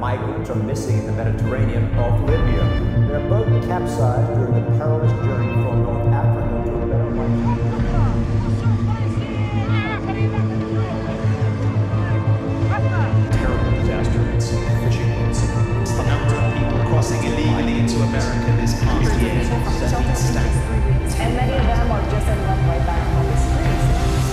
migrants are missing in the Mediterranean off Libya. Their boat capsized during a perilous journey from North Africa to a better life. Terrible disaster at sea, fishing boats. The number of people crossing illegally into America this past year has been staggering. And many of them are just ending up right back on the streets.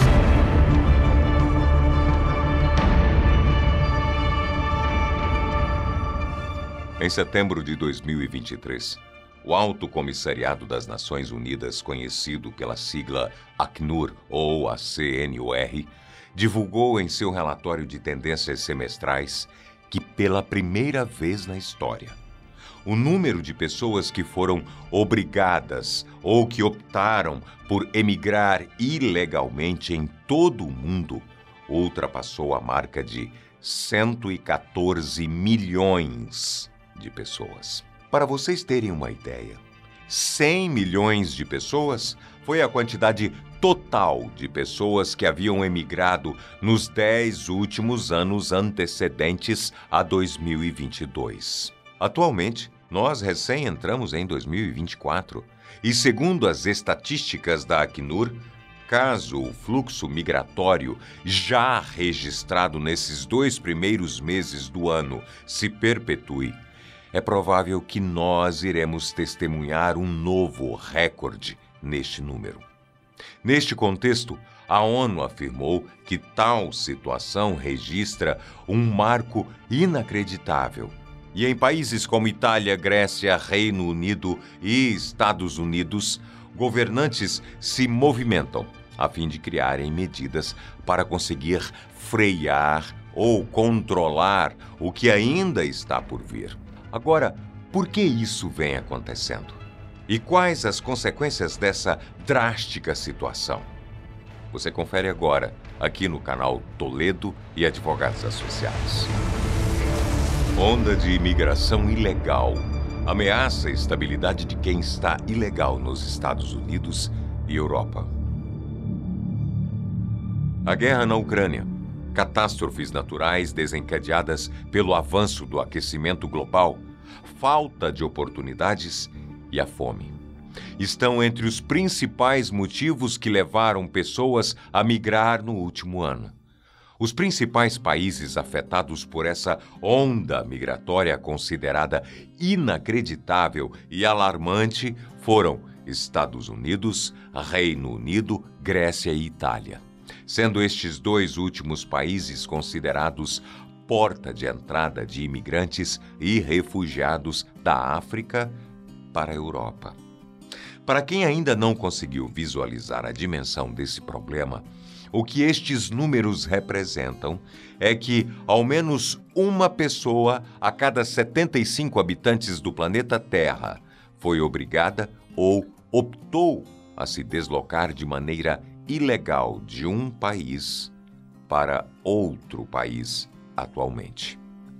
Em setembro de 2023, o Alto Comissariado das Nações Unidas, conhecido pela sigla Acnur ou ACNUR, divulgou em seu relatório de tendências semestrais que, pela primeira vez na história, o número de pessoas que foram obrigadas ou que optaram por emigrar ilegalmente em todo o mundo ultrapassou a marca de 114 milhões de pessoas. Para vocês terem uma ideia, 100 milhões de pessoas foi a quantidade total de pessoas que haviam emigrado nos 10 últimos anos antecedentes a 2022. Atualmente, nós recém entramos em 2024 e, segundo as estatísticas da Acnur, caso o fluxo migratório já registrado nesses 2 primeiros meses do ano se perpetue, é provável que nós iremos testemunhar um novo recorde neste número. Neste contexto, a ONU afirmou que tal situação registra um marco inacreditável. E em países como Itália, Grécia, Reino Unido e Estados Unidos, governantes se movimentam a fim de criarem medidas para conseguir frear ou controlar o que ainda está por vir. Agora, por que isso vem acontecendo? E quais as consequências dessa drástica situação? Você confere agora, aqui no canal Toledo e Advogados Associados. Onda de imigração ilegal ameaça a estabilidade de quem está ilegal nos Estados Unidos e Europa. A guerra na Ucrânia, catástrofes naturais desencadeadas pelo avanço do aquecimento global, falta de oportunidades e a fome estão entre os principais motivos que levaram pessoas a migrar no último ano. Os principais países afetados por essa onda migratória considerada inacreditável e alarmante foram Estados Unidos, Reino Unido, Grécia e Itália, sendo estes 2 últimos países considerados porta de entrada de imigrantes e refugiados da África para a Europa. Para quem ainda não conseguiu visualizar a dimensão desse problema, o que estes números representam é que ao menos uma pessoa a cada 75 habitantes do planeta Terra foi obrigada ou optou a se deslocar de maneira ilegal de um país para outro país atualmente.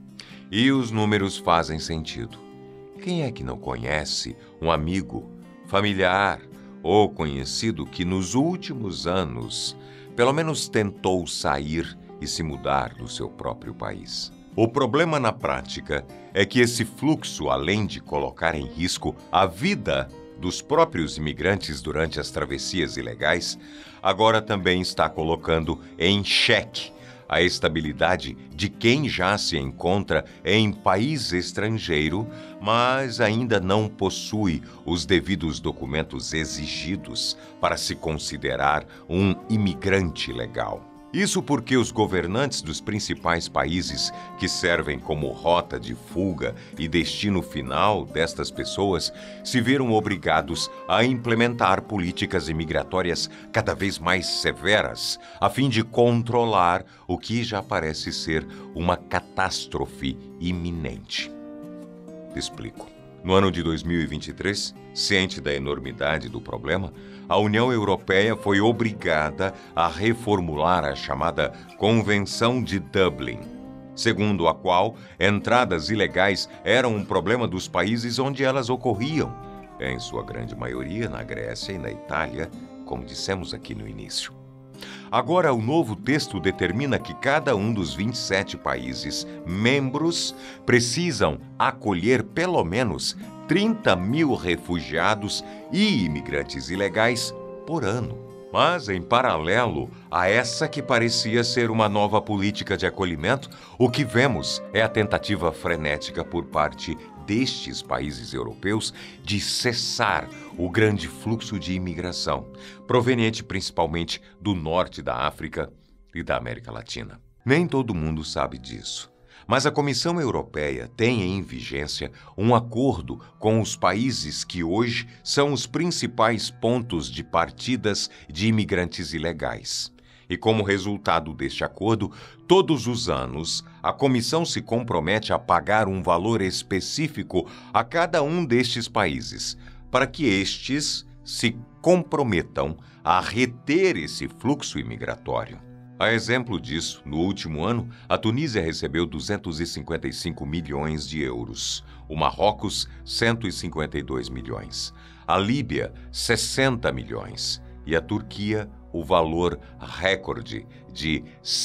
E os números fazem sentido. Quem é que não conhece um amigo, familiar ou conhecido que nos últimos anos pelo menos tentou sair e se mudar do seu próprio país? O problema na prática é que esse fluxo, além de colocar em risco a vida dos próprios imigrantes durante as travessias ilegais, agora também está colocando em xeque a estabilidade de quem já se encontra em país estrangeiro, mas ainda não possui os devidos documentos exigidos para se considerar um imigrante legal. Isso porque os governantes dos principais países que servem como rota de fuga e destino final destas pessoas se viram obrigados a implementar políticas imigratórias cada vez mais severas, a fim de controlar o que já parece ser uma catástrofe iminente. Explico. No ano de 2023, ciente da enormidade do problema, a União Europeia foi obrigada a reformular a chamada Convenção de Dublin, segundo a qual entradas ilegais eram um problema dos países onde elas ocorriam, em sua grande maioria na Grécia e na Itália, como dissemos aqui no início. Agora, o novo texto determina que cada um dos 27 países membros precisam acolher pelo menos 30 mil refugiados e imigrantes ilegais por ano. Mas, em paralelo a essa que parecia ser uma nova política de acolhimento, o que vemos é a tentativa frenética por parte destes países europeus de cessar o grande fluxo de imigração, proveniente principalmente do norte da África e da América Latina. Nem todo mundo sabe disso. Mas a Comissão Europeia tem em vigência um acordo com os países que hoje são os principais pontos de partidas de imigrantes ilegais. E como resultado deste acordo, todos os anos, a Comissão se compromete a pagar um valor específico a cada um destes países, para que estes se comprometam a reter esse fluxo imigratório. A exemplo disso, no último ano, a Tunísia recebeu 255 milhões de euros, o Marrocos, 152 milhões, a Líbia, 60 milhões e a Turquia, o valor recorde de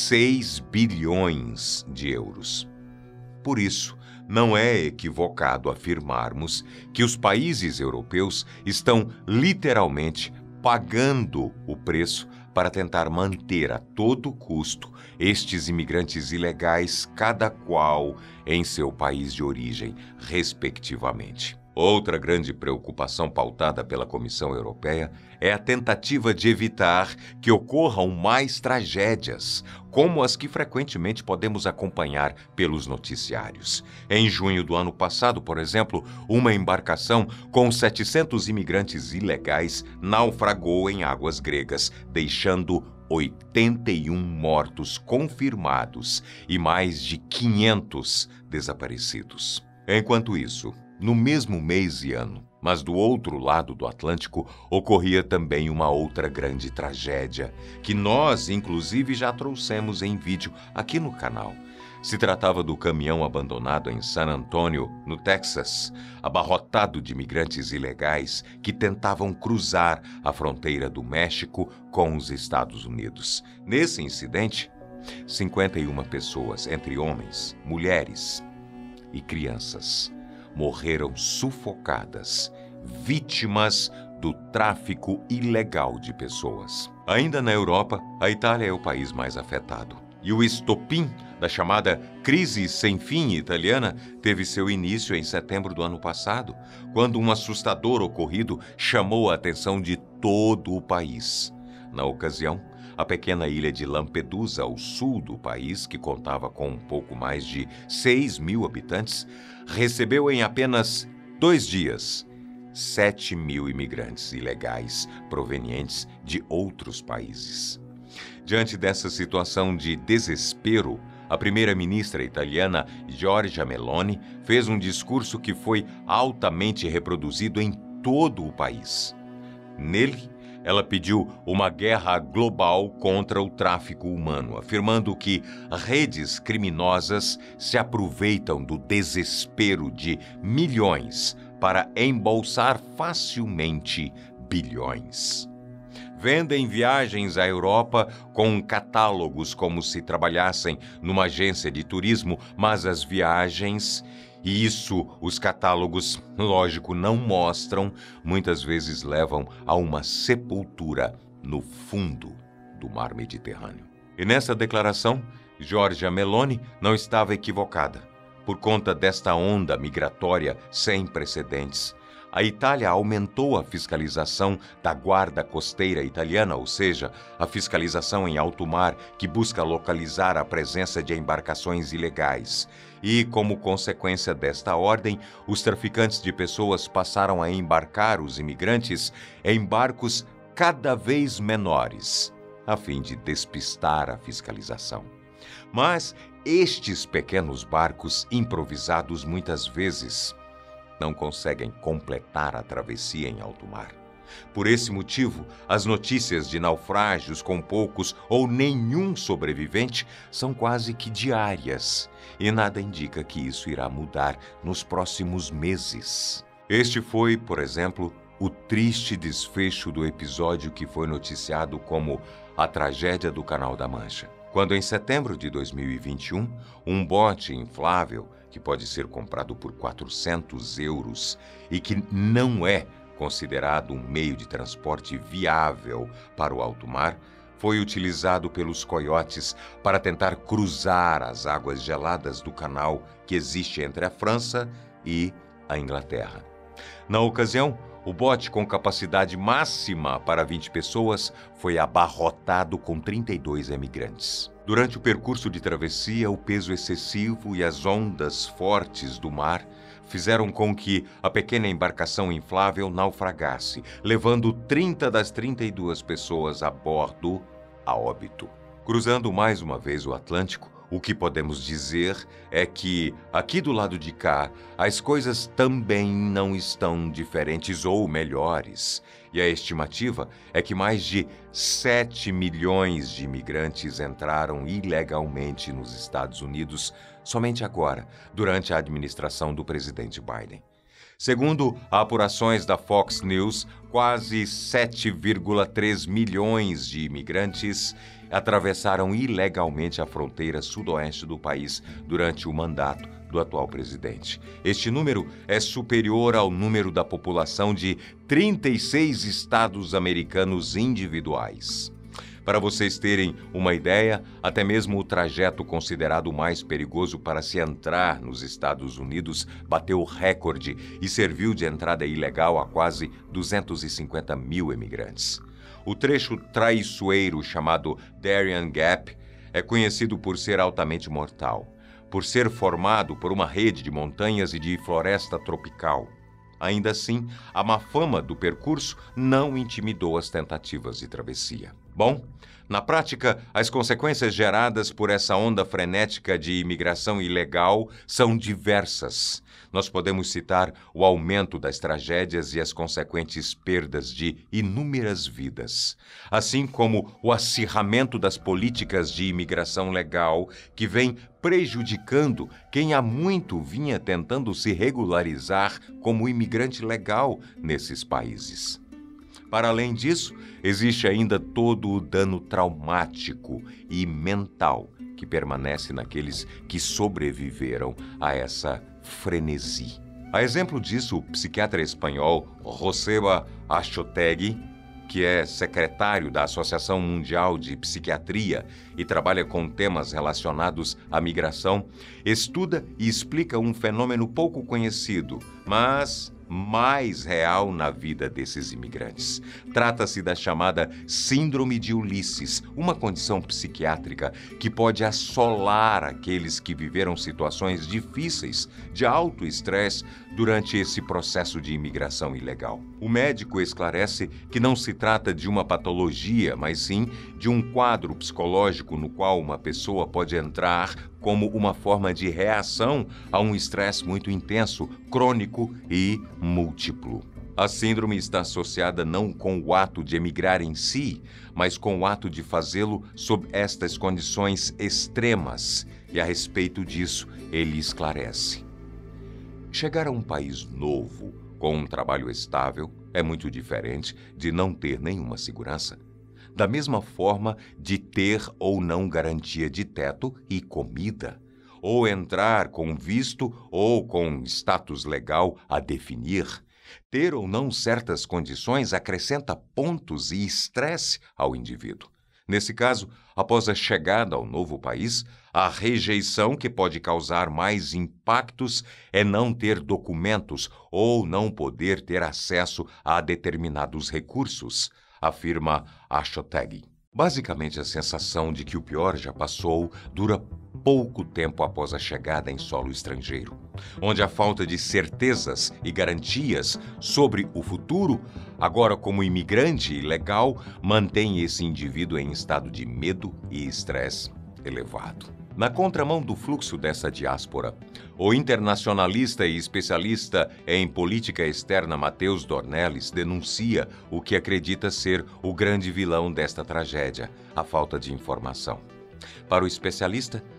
6 bilhões de euros. Por isso, não é equivocado afirmarmos que os países europeus estão literalmente pagando o preço para tentar manter a todo custo estes imigrantes ilegais, cada qual em seu país de origem, respectivamente. Outra grande preocupação pautada pela Comissão Europeia é a tentativa de evitar que ocorram mais tragédias, como as que frequentemente podemos acompanhar pelos noticiários. Em junho do ano passado, por exemplo, uma embarcação com 700 imigrantes ilegais naufragou em águas gregas, deixando 81 mortos confirmados e mais de 500 desaparecidos. Enquanto isso, no mesmo mês e ano, mas do outro lado do Atlântico, ocorria também uma outra grande tragédia, que nós, inclusive, já trouxemos em vídeo aqui no canal. Se tratava do caminhão abandonado em San Antonio, no Texas, abarrotado de imigrantes ilegais que tentavam cruzar a fronteira do México com os Estados Unidos. Nesse incidente, 51 pessoas, entre homens, mulheres e crianças, morreram sufocadas, vítimas do tráfico ilegal de pessoas. Ainda na Europa, a Itália é o país mais afetado. E o estopim da chamada crise sem fim italiana teve seu início em setembro do ano passado, quando um assustador ocorrido chamou a atenção de todo o país. Na ocasião, a pequena ilha de Lampedusa, ao sul do país, que contava com um pouco mais de 6 mil habitantes, recebeu em apenas 2 dias 7 mil imigrantes ilegais provenientes de outros países. Diante dessa situação de desespero, a primeira-ministra italiana Giorgia Meloni fez um discurso que foi altamente reproduzido em todo o país. Nele, ela pediu uma guerra global contra o tráfico humano, afirmando que redes criminosas se aproveitam do desespero de milhões para embolsar facilmente bilhões. Vendem viagens à Europa com catálogos como se trabalhassem numa agência de turismo, mas as viagens, e isso os catálogos, lógico, não mostram, muitas vezes levam a uma sepultura no fundo do mar Mediterrâneo. E nessa declaração, Giorgia Meloni não estava equivocada. Por conta desta onda migratória sem precedentes, a Itália aumentou a fiscalização da Guarda Costeira italiana, ou seja, a fiscalização em alto mar que busca localizar a presença de embarcações ilegais. E, como consequência desta ordem, os traficantes de pessoas passaram a embarcar os imigrantes em barcos cada vez menores, a fim de despistar a fiscalização. Mas estes pequenos barcos improvisados muitas vezes não conseguem completar a travessia em alto mar. Por esse motivo, as notícias de naufrágios com poucos ou nenhum sobrevivente são quase que diárias, e nada indica que isso irá mudar nos próximos meses. Este foi, por exemplo, o triste desfecho do episódio que foi noticiado como a tragédia do Canal da Mancha. Quando, em setembro de 2021, um bote inflável, que pode ser comprado por 400 euros e que não é considerado um meio de transporte viável para o alto mar, foi utilizado pelos coiotes para tentar cruzar as águas geladas do canal que existe entre a França e a Inglaterra. Na ocasião, o bote, com capacidade máxima para 20 pessoas, foi abarrotado com 32 emigrantes. Durante o percurso de travessia, o peso excessivo e as ondas fortes do mar fizeram com que a pequena embarcação inflável naufragasse, levando 30 das 32 pessoas a bordo a óbito. Cruzando mais uma vez o Atlântico, o que podemos dizer é que, aqui do lado de cá, as coisas também não estão diferentes ou melhores. E a estimativa é que mais de 7 milhões de imigrantes entraram ilegalmente nos Estados Unidos somente agora, durante a administração do presidente Biden. Segundo apurações da Fox News, quase 7,3 milhões de imigrantes atravessaram ilegalmente a fronteira sudoeste do país durante o mandato do atual presidente. Este número é superior ao número da população de 36 estados americanos individuais. Para vocês terem uma ideia, até mesmo o trajeto considerado mais perigoso para se entrar nos Estados Unidos bateu recorde e serviu de entrada ilegal a quase 250 mil imigrantes. O trecho traiçoeiro chamado Darien Gap é conhecido por ser altamente mortal, por ser formado por uma rede de montanhas e de floresta tropical. Ainda assim, a má fama do percurso não intimidou as tentativas de travessia. Bom, na prática, as consequências geradas por essa onda frenética de imigração ilegal são diversas. Nós podemos citar o aumento das tragédias e as consequentes perdas de inúmeras vidas, assim como o acirramento das políticas de imigração legal que vem prejudicando quem há muito vinha tentando se regularizar como imigrante legal nesses países. Para além disso, existe ainda todo o dano traumático e mental que permanece naqueles que sobreviveram a essa frenesi. A exemplo disso, o psiquiatra espanhol Joseba Achotegui, que é secretário da Associação Mundial de Psiquiatria e trabalha com temas relacionados à migração, estuda e explica um fenômeno pouco conhecido, mas mais real na vida desses imigrantes. Trata-se da chamada Síndrome de Ulisses, uma condição psiquiátrica que pode assolar aqueles que viveram situações difíceis, de alto estresse, durante esse processo de imigração ilegal. O médico esclarece que não se trata de uma patologia, mas sim de um quadro psicológico no qual uma pessoa pode entrar como uma forma de reação a um estresse muito intenso, crônico e múltiplo. A síndrome está associada não com o ato de emigrar em si, mas com o ato de fazê-lo sob estas condições extremas. E a respeito disso, ele esclarece. Chegar a um país novo, com um trabalho estável, é muito diferente de não ter nenhuma segurança. Da mesma forma de ter ou não garantia de teto e comida, ou entrar com visto ou com status legal a definir. Ter ou não certas condições acrescenta pontos e estresse ao indivíduo. Nesse caso, após a chegada ao novo país, a rejeição que pode causar mais impactos é não ter documentos ou não poder ter acesso a determinados recursos, afirma Achotegui. Basicamente, a sensação de que o pior já passou dura pouco tempo após a chegada em solo estrangeiro, onde a falta de certezas e garantias sobre o futuro, agora como imigrante ilegal, mantém esse indivíduo em estado de medo e estresse elevado. Na contramão do fluxo dessa diáspora, o internacionalista e especialista em política externa Matheus Dornelles denuncia o que acredita ser o grande vilão desta tragédia, a falta de informação. Para o especialista,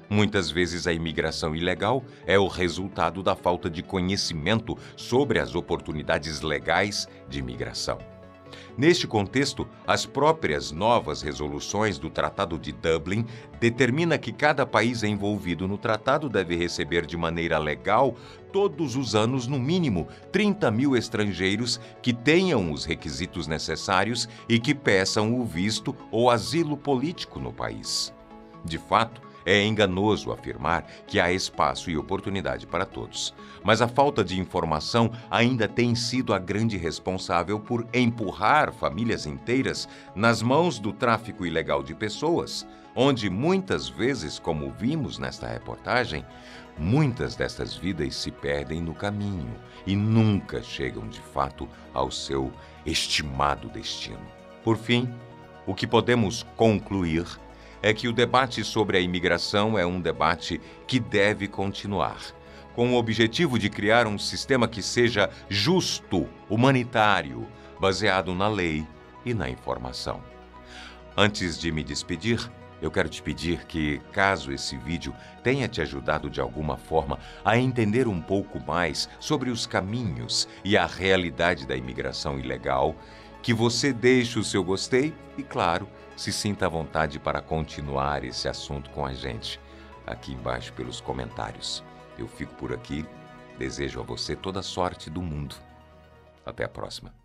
Muitas vezes a imigração ilegal é o resultado da falta de conhecimento sobre as oportunidades legais de imigração. Neste contexto, as próprias novas resoluções do Tratado de Dublin determinam que cada país envolvido no tratado deve receber de maneira legal, todos os anos, no mínimo, 30 mil estrangeiros que tenham os requisitos necessários e que peçam o visto ou asilo político no país. De fato, é enganoso afirmar que há espaço e oportunidade para todos, mas a falta de informação ainda tem sido a grande responsável por empurrar famílias inteiras nas mãos do tráfico ilegal de pessoas, onde muitas vezes, como vimos nesta reportagem, muitas destas vidas se perdem no caminho e nunca chegam de fato ao seu estimado destino. Por fim, o que podemos concluir é que o debate sobre a imigração é um debate que deve continuar, com o objetivo de criar um sistema que seja justo, humanitário, baseado na lei e na informação. Antes de me despedir, eu quero te pedir que, caso esse vídeo tenha te ajudado de alguma forma a entender um pouco mais sobre os caminhos e a realidade da imigração ilegal, que você deixe o seu gostei e, claro, se sinta à vontade para continuar esse assunto com a gente, aqui embaixo pelos comentários. Eu fico por aqui, desejo a você toda a sorte do mundo. Até a próxima.